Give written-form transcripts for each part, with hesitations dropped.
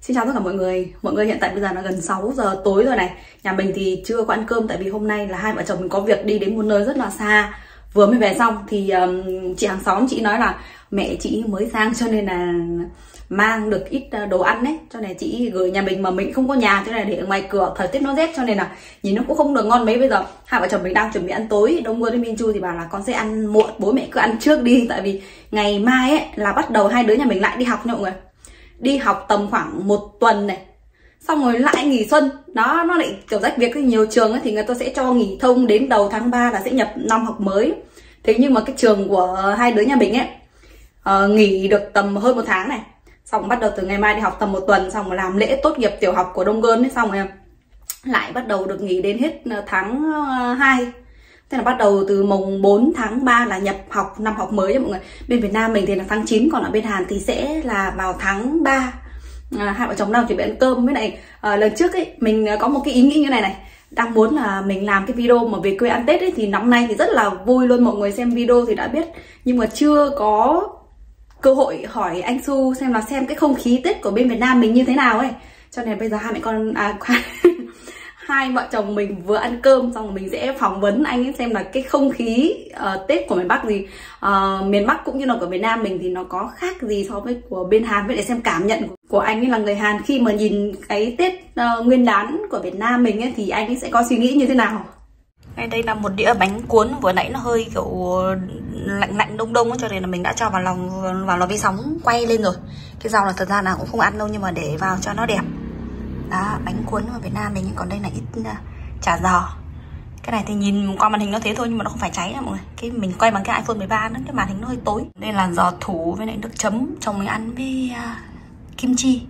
Xin chào tất cả mọi người hiện tại bây giờ là gần 6 giờ tối rồi này. Nhà mình thì chưa có ăn cơm tại vì hôm nay là hai vợ chồng mình có việc đi đến một nơi rất là xa. Vừa mới về xong thì chị hàng xóm chị nói là mẹ chị mới sang cho nên là mang được ít đồ ăn đấy, cho nên chị gửi nhà mình mà mình không có nhà, cho nên là để ở ngoài cửa, thời tiết nó rét cho nên là nhìn nó cũng không được ngon mấy. Bây giờ hai vợ chồng mình đang chuẩn bị ăn tối. Đông Quân với Minh Chu thì bảo là con sẽ ăn muộn, bố mẹ cứ ăn trước đi, tại vì ngày mai ấy là bắt đầu hai đứa nhà mình lại đi học nha mọi người. Đi học tầm khoảng 1 tuần này, xong rồi lại nghỉ xuân đó, nó lại kiểu rách việc. Nhiều trường ấy thì người ta sẽ cho nghỉ thông đến đầu tháng 3 là sẽ nhập năm học mới. Thế nhưng mà cái trường của hai đứa nhà mình ấy nghỉ được tầm hơn 1 tháng này, xong bắt đầu từ ngày mai đi học tầm 1 tuần, xong rồi làm lễ tốt nghiệp tiểu học của Đông Gơn ấy, xong rồi lại bắt đầu được nghỉ đến hết tháng 2. Thế là bắt đầu từ mùng 4 tháng 3 là nhập học năm học mới nha mọi người. Bên Việt Nam mình thì là tháng 9, còn ở bên Hàn thì sẽ là vào tháng 3. Hai vợ chồng đang chuẩn bị ăn cơm. Với lại lần trước ấy mình có một cái ý nghĩ như này, đang muốn là mình làm cái video mà về quê ăn Tết ấy, thì năm nay thì rất là vui luôn. Mọi người xem video thì đã biết, nhưng mà chưa có cơ hội hỏi anh Su xem cái không khí Tết của bên Việt Nam mình như thế nào ấy. Cho nên bây giờ hai mẹ con hai vợ chồng mình vừa ăn cơm xong rồi mình sẽ phỏng vấn anh ấy xem là cái không khí Tết của miền Bắc gì, miền Bắc cũng như là của Việt Nam mình thì nó có khác gì so với của bên Hàn, với để xem cảm nhận của anh ấy là người Hàn khi mà nhìn cái Tết Nguyên đán của Việt Nam mình ấy, thì anh ấy sẽ có suy nghĩ như thế nào. Đây là một đĩa bánh cuốn, vừa nãy nó hơi kiểu lạnh đông ấy, cho nên là mình đã cho vào lò vi sóng quay lên rồi. Cái rau là thật ra là cũng không ăn đâu, nhưng mà để vào cho nó đẹp. Đó, bánh cuốn ở Việt Nam mình, còn đây là ít chả giò. Cái này thì nhìn qua màn hình nó thế thôi nhưng mà nó không phải cháy nha mọi người. Cái mình quay bằng cái iPhone 13 nữa, cái màn hình nó hơi tối. Đây là giò thủ với lại nước chấm, chồng mình ăn với kim chi.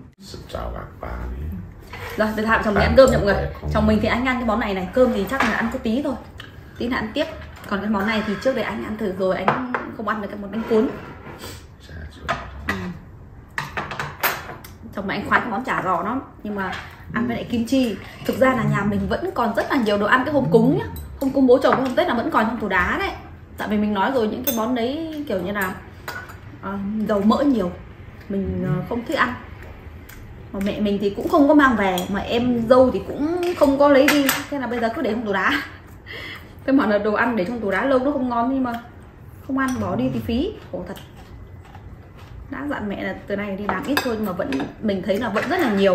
Rồi, tôi thạm chồng mình ăn cơm nha mọi người. Chồng mình thì anh ăn cái món này, cơm thì chắc là ăn có tí thôi, tí là ăn tiếp. Còn cái món này thì trước đây anh ăn thử rồi, anh không ăn được cái món bánh cuốn. Chồng mà anh khoái cái món chả giò lắm, nhưng mà ăn với lại kim chi. Thực ra là nhà mình vẫn còn rất là nhiều đồ ăn cái hôm cúng nhá, hôm cúng bố chồng hôm Tết là vẫn còn trong tủ đá đấy. Tại vì mình nói rồi, những cái món đấy kiểu như là dầu mỡ nhiều, mình không thích ăn. Mà mẹ mình thì cũng không có mang về, mà em dâu thì cũng không có lấy đi, thế là bây giờ cứ để trong tủ đá. Cái món là đồ ăn để trong tủ đá lâu nó không ngon, nhưng mà không ăn bỏ đi thì phí, khổ thật. Đã dặn mẹ là từ này đi làm ít thôi, nhưng mà vẫn mình thấy là vẫn rất là nhiều.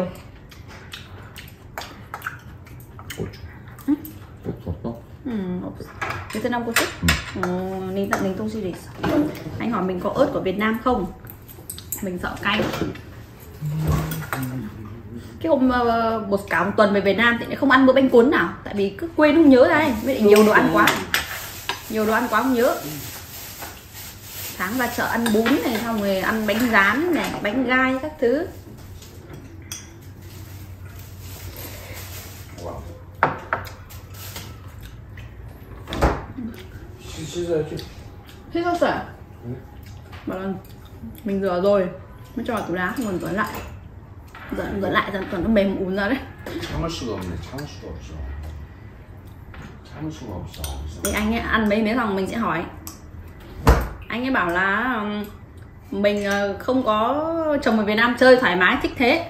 Việt Nam có thích nên tận mình không suy. Anh hỏi mình có ớt của Việt Nam không, mình sợ cay. Cái hôm cả một tuần về Việt Nam thì không ăn bữa bánh cuốn nào, tại vì cứ quên không nhớ đây, với lại nhiều đồ ăn quá, không nhớ. Sáng ra chợ ăn bún này, xong rồi ăn bánh rán này, bánh gai các thứ. Thế sao sợ? Bảo là mình rửa rồi mới cho vào tủ đá, không còn rửa lại. Rửa lại dần toàn nó mềm ùn ra đấy. Thì anh ấy ăn mấy miếng xong mình sẽ hỏi. Anh ấy bảo là mình không có chồng ở Việt Nam chơi thoải mái, thích thế.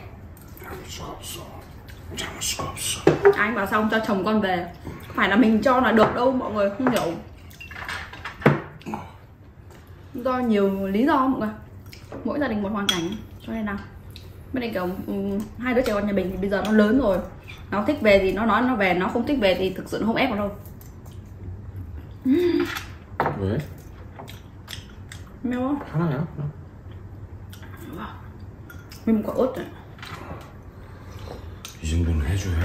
Anh bảo xong cho chồng con về, phải là mình cho là được đâu, mọi người không hiểu. Do nhiều lý do mọi người, mỗi gia đình một hoàn cảnh, cho nên là bên này kiểu hai đứa trẻ con nhà mình thì bây giờ nó lớn rồi, nó thích về thì nó nói nó về, nó không thích về thì thực sự nó không ép vào đâu. Mèo không? 하나야? Mình có ớt rồi. 이 정도는 해줘야.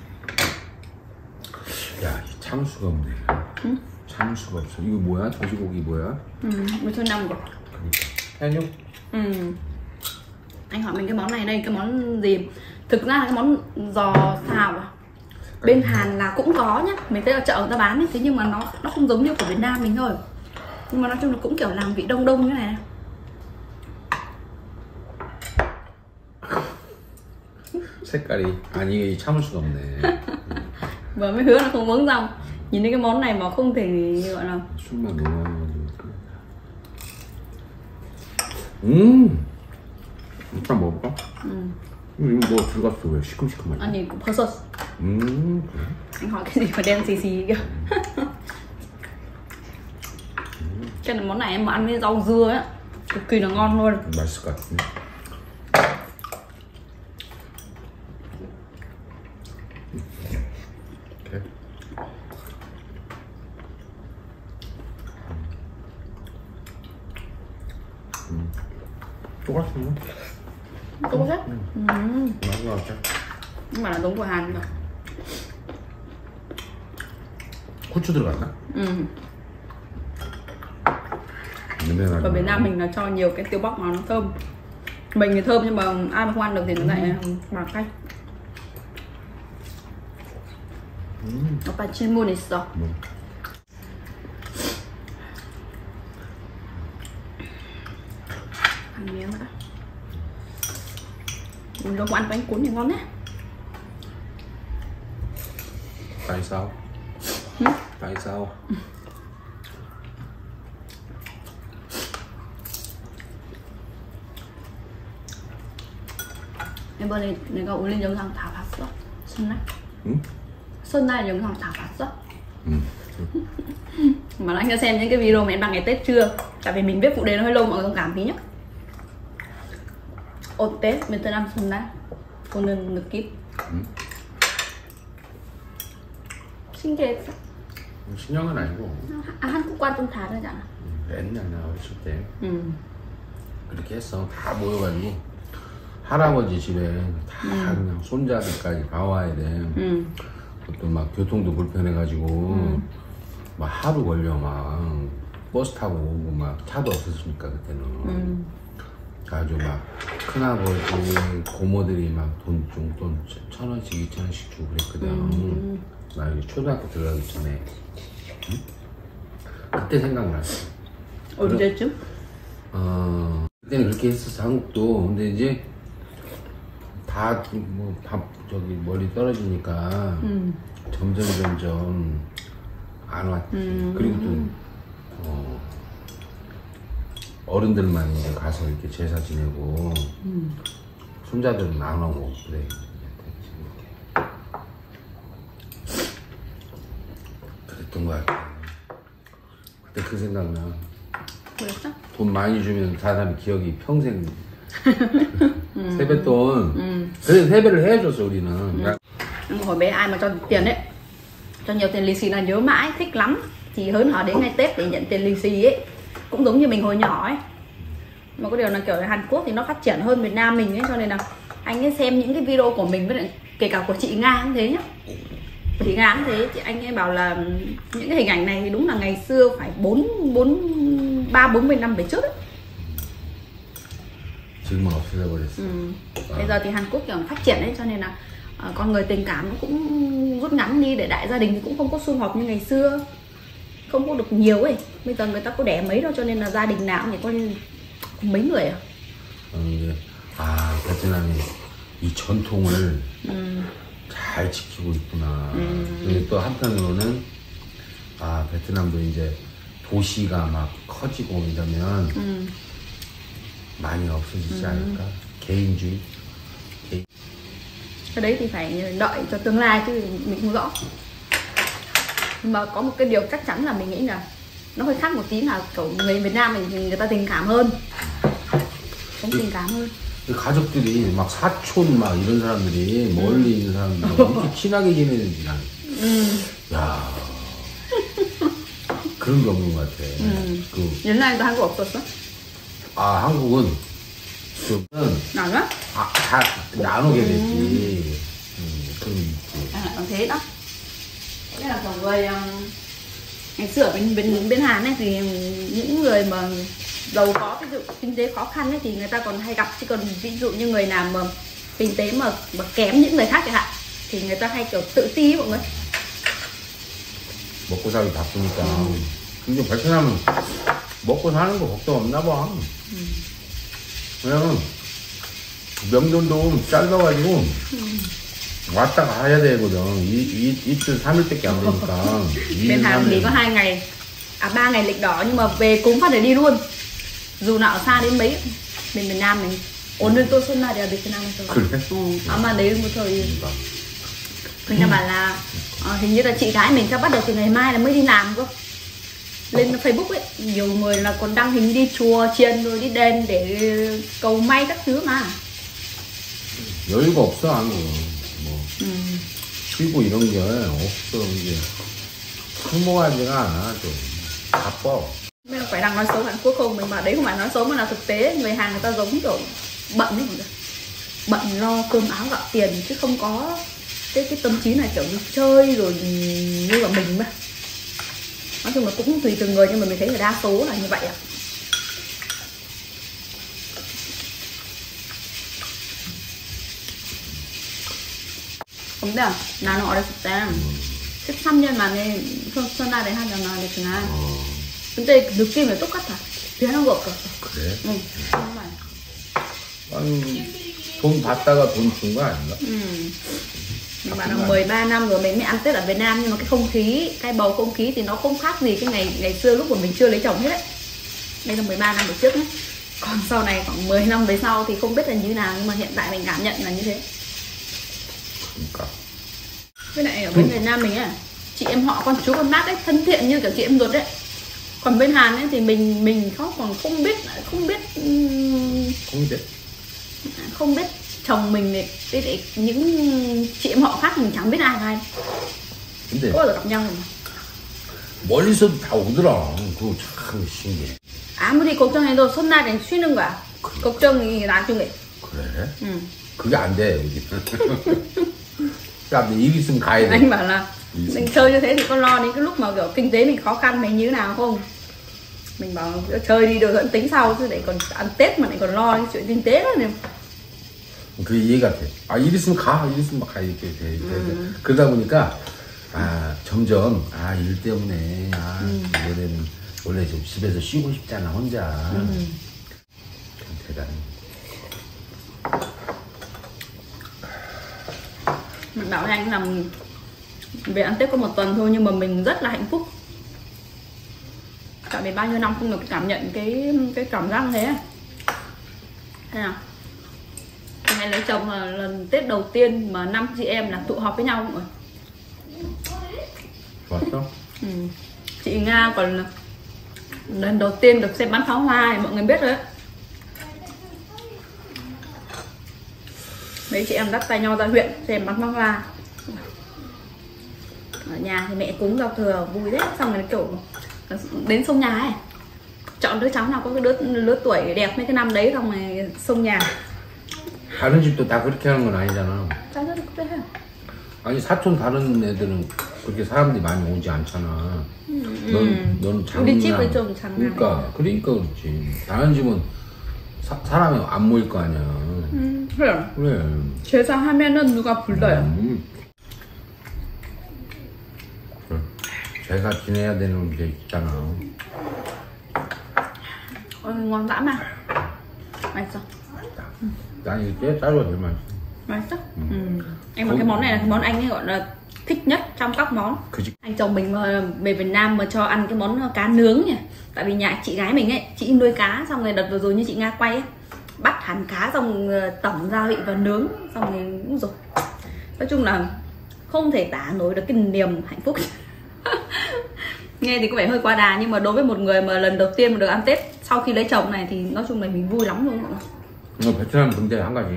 야, 이 참수가 없네. 응? 참수가 없어. 이거 뭐야? 돼지고기 뭐야? Mình thôi năm rồi. 해녀? Anh hỏi mình cái món này đây, cái món gì? Thực ra là cái món giò xào à? Bên Hàn là cũng có nhá, mình thấy ở chợ người ta bán ấy, thế nhưng mà nó không giống như của Việt Nam mình thôi. Nhưng mà nói chung là cũng kiểu làm vị đông như này. 색깔이 아니 참을 수가 없네. Vừa mới hứa là không uống rong. Nhìn thấy cái món này mà không thể gọi là 술만 너무 일단 먹어볼까? 이거 뭐 들어갔어 왜 시큼시큼하지? Anh nhìn cũng hơi sốt. 그래? Anh hỏi cái gì mà đen xì xì kìa. Cái này món này em mà ăn với rau dưa ấy, cực kỳ là ngon luôn. 맛있을 것 같은데. 오케이. 똑같은데? Tốt hết. 맛있는 것 같아. Nhưng mà là giống của Hàn rồi. 후추 들어갔나? Ở Việt Nam mình là cho nhiều cái tiêu bóc mà nó thơm. Mình thì thơm nhưng mà ai mà không ăn được thì nó lại bằng cách. 오빠 질문 있어. Ăn miếng nữa. Mình đâu có ăn bánh cuốn thì ngon đấy. Tại sao? Tại sao? 이번에 내가 올린 영상 다 봤어? 설날? 응? 설날 영상 다 봤어? 응. Mà anh đã xem những cái video mà em đăng ngày Tết chưa? Tại vì mình biết phụ đề nó hơi lâu, mọi người thông cảm tí nhé. 어때? 베트남 설날? 보는 느낌? 신기했어? 신형은 아니고. 아, 한국과 좀 다르잖아. 옛날 나 어렸을 때 그렇게 했어. 다 모여가지고 할아버지 집에 다 그냥 손자들까지 다 와야 돼. 또 막 교통도 불편해가지고 막 하루 걸려. 막 버스 타고 오고 막 차도 없었으니까 그때는. 가지고 막 큰아버지 고모들이 막 돈 1,000원씩 2,000원씩 주고 그랬거든. 나 여기 초등학교 들어가기 전에. 그때 생각났어. 언제쯤? 그때는 그렇게 했었어, 한국도. 근데 이제 다 저기 멀리 떨어지니까 점점 안 왔지. 그리고 또 어른들만 이제 가서 이렇게 제사 지내고 손자들은 안 오고 그래. 그랬던 거 같아. 그때 그 생각나. 그랬어? 돈 많이 주면 사람이 기억이 평생. 세뱃돈. 그래서 세배를 해줬어 우리는. Hồi bé ai mà cho tiền ấy, cho nhiều tiền lì xì là nhớ mãi, thích lắm. Thì hớn hở đến ngày Tết để nhận tiền lì xì ấy. Cũng giống như mình hồi nhỏ ấy. Mà có điều là kiểu ở Hàn Quốc thì nó phát triển hơn Việt Nam mình ấy, cho nên là anh ấy xem những cái video của mình, với lại kể cả của chị Nga cũng thế nhá. Chị Nga cũng thế, chị anh ấy bảo là những cái hình ảnh này thì đúng là ngày xưa phải 40 năm về trước ấy. 지금은 없어져 버렸어. Bây giờ thì Hàn Quốc kiểu phát triển ấy, cho nên là con người tình cảm nó cũng rút ngắn đi, để đại gia đình thì cũng không có sum họp như ngày xưa, không có được nhiều ấy. Bây giờ người ta có đẻ mấy đâu, cho nên là gia đình nào cũng chỉ có mấy người à. 베트남이 이 전통을 잘 지키고 있구나. 근데 또 한편으로는 베트남도 이제 도시가 막 커지고 이러면 많이 없어지지 않을까? 개인주의. Cái đấy thì phải đợi cho tương lai chứ mình không rõ. Nhưng mà có một cái điều chắc chắn là mình nghĩ là nó hơi khác một tí, là kiểu người Việt Nam mình thì người ta tình cảm hơn, sống tình cảm hơn. 가족들이 막 사촌 막 이런 사람들이 멀리 있는 사람들 이렇게 친하게 지내는지 난. 야 그런 게 없는 것 같아. 옛날에도 한국 없었어? 한국은 나눠? 다 나누게 되지. 그런 게 있지. Thế đó. Thế là kiểu người ngày xưa ở bên Hàn ấy thì những người mà giàu có, ví dụ kinh tế khó khăn ấy, thì người ta còn hay gặp, chứ còn ví dụ như người nào mà kinh tế mà kém những người khác chẳng hạn thì người ta hay kiểu tự ti mọi người. 먹고 살기 바쁘니까. 근데 베트남은 먹고 사는 거 걱정 없나 봐. 왜냐면 명절도 짧아가지고 왔다 가야 되거든. 이틀 3일밖에 안 되니까. Bên Hàn thì có 2 ngày, 3 ngày lịch đỏ, nhưng mà về cúng phát để đi luôn, dù nào ở xa đến mấy. Bên Việt Nam mình 오늘 또 손날이야 베트남에서. 그래? 아마 내일부터 mình đã bảo là hình như là chị gái mình sẽ bắt đầu từ ngày mai là mới đi làm cơ. Lên Facebook ấy nhiều người là còn đăng hình đi chùa chiền rồi đi đền để cầu may các thứ mà. 여유가 없어 한국은 뭐 쉬고 이런 게 없어 이게 성공하지가 않아 좀 바빠. Mình phải đang nói xấu Hàn Quốc không, mình bảo đấy không phải nói xấu mà là thực tế. Người Hàn người ta giống kiểu bận ấy, bận lo cơm áo gạo tiền chứ không có cái tâm trí này kiểu đi chơi rồi như là mình mà. Nói chung là cũng tùy từng người nhưng mà mình thấy là đa số là như vậy ạ. 근데 나는 어렸을 때 13년 만에 설날에 하잖아 베트남. 근데 느낌이 똑같아. 변한 거 없었어. 그래? 응. 정말. 아니 돈 받다가 돈 준 거 아닌가? Nhưng mà là 13 năm rồi mình mới ăn Tết ở Việt Nam nhưng mà cái không khí, cái bầu không khí thì nó không khác gì cái ngày xưa lúc mà mình chưa lấy chồng hết đấy. Đây là 13 năm về trước đấy. Còn sau này khoảng 10 năm về sau thì không biết là như thế nào nhưng mà hiện tại mình cảm nhận là như thế. Với lại ở bên Việt Nam mình ấy, chị em họ con chú con bác ấy thân thiện như kiểu chị em ruột đấy. Còn bên Hàn ấy thì mình còn không biết chồng mình để những chị em họ khác mình chẳng biết ai 근데 có bao giờ gặp nhau rồi mà. 멀리서도 다 오더라. 그거 참 신기해. 아무리 걱정해도 손날엔 쉬는 거야. 걱정이 나중에. 그래? 응. 그게 안 돼 여기. 야, 일 있으면 가야 돼. Anh bảo là mình chơi như thế thì có lo đến cái lúc mà kiểu kinh tế mình khó khăn mình như thế nào không? Mình bảo chơi đi được vẫn tính sau chứ để còn ăn Tết mà lại còn lo cái chuyện kinh tế đó nè. 그 이해가 돼. 아, 일 있으면 가. 일 있으면 막 가 이렇게 돼. 그러다 보니까 아, 점점 아, 일 때문에 아, 이번에는 원래 좀 집에서 쉬고 싶잖아, 혼자. 참 대단해. Mình bảo với anh là về ăn Tết có một tuần thôi nhưng mà mình rất là hạnh phúc. Tại vì bao nhiêu năm không được cảm nhận cái cảm giác như thế. Thế nào? Ngày lấy chồng là lần Tết đầu tiên mà 5 chị em là tụ họp với nhau mọi người. 맞죠? Chị Nga còn lần đầu tiên được xem bắn pháo hoa thì mọi người biết rồi đấy. Mấy chị em dắt tay nhau ra huyện xem bắn pháo hoa. Ở nhà thì mẹ cúng giao thừa vui đấy, xong rồi kiểu đến sông nhà ấy chọn đứa cháu nào có cái lứa tuổi đẹp mấy cái năm đấy xong rồi sông nhà. 다른 집도 다 그렇게 하는 건 아니잖아. 아니 사촌 다른 애들은 그렇게 사람들이 많이 오지 않잖아. 넌 장남. 그러니까 그렇지. 다른 집은 사람이 안 모일 거 아니야. 그래. 제사하면은 누가 불러요. 제가 지내야 되는 게 있잖아. ngon dã mà. 맛있어. 난 이거 제일 짜루가 제일 맛있어. 맛있어? Em cái món này là cái món anh ấy gọi là thích nhất trong các món. Anh chồng mình mà về Việt Nam mà cho ăn cái món cá nướng nhỉ. Tại vì nhà chị gái mình ấy, chị nuôi cá xong rồi đợt vừa rồi như chị Nga quay ấy, bắt hẳn cá xong tẩm gia vị và nướng xong rồi cũng rồi. Nói chung là không thể tả nổi được cái niềm hạnh phúc. Nghe thì có vẻ hơi quá đà nhưng mà đối với một người mà lần đầu tiên mà được ăn Tết sau khi lấy chồng này thì nói chung là mình vui lắm luôn mọi người. 베트남 근데 한 가지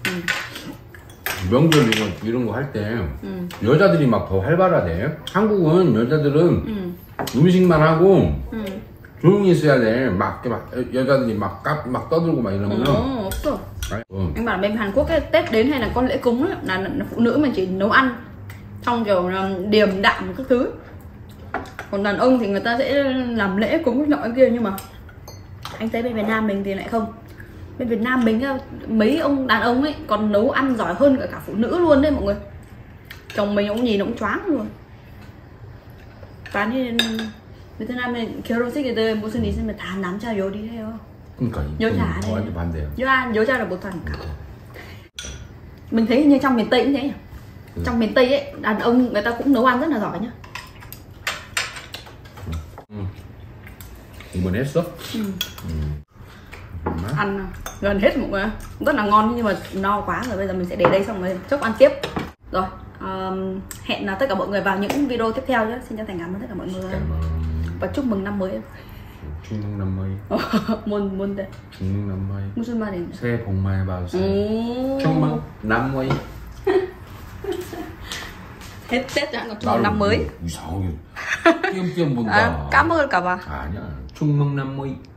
명절 이런 거 할 때 여자들이 막 더 활발하대. 한국은 여자들은 음식만 하고 조용히 있어야 돼. 막 여자들이 막 떠들고 막 이러면은. 없어. Anh bảo bên Hàn Quốc cái Tết đến hay là có lễ cúng ấy, là phụ nữ mình chỉ nấu ăn xong kiểu điềm đạm các thứ. Còn đàn ông thì người ta sẽ làm lễ cúng nọ kia nhưng mà anh thấy bên Việt Nam mình thì lại không. Bên Việt Nam mình mấy ông đàn ông ấy còn nấu ăn giỏi hơn cả phụ nữ luôn đấy mọi người. Chồng mình cũng nhìn nó cũng choáng luôn. Toán 베트남에 결혼식에 늘 무슨 일 있으면 다 남자 요리해요. 그러니까 여자 안 해. 완전 반대야. 여자를 못 하니까. Mình thấy như trong miền Tây cũng thế nhỉ. Trong miền Tây ấy đàn ông người ta cũng nấu ăn rất là giỏi nhá. 이번 했어? ăn gần hết mọi người, rất là ngon nhưng mà no quá rồi, bây giờ mình sẽ để đây xong rồi chốc ăn tiếp. Rồi hẹn tất cả mọi người vào những video tiếp theo nhé. Xin chân thành cảm ơn tất cả mọi người và chúc mừng năm mới. chúc mừng năm mới. 뭔데? chúc mừng năm mới. 무슨 말이에요? 새해 복 많이 받으세요. chúc mừng năm mới. hết Tết chẳng còn chúc mừng năm mới. 이상하게 띄엄띄엄 본다. 까먹을까봐. 아니야. chúc mừng năm mới.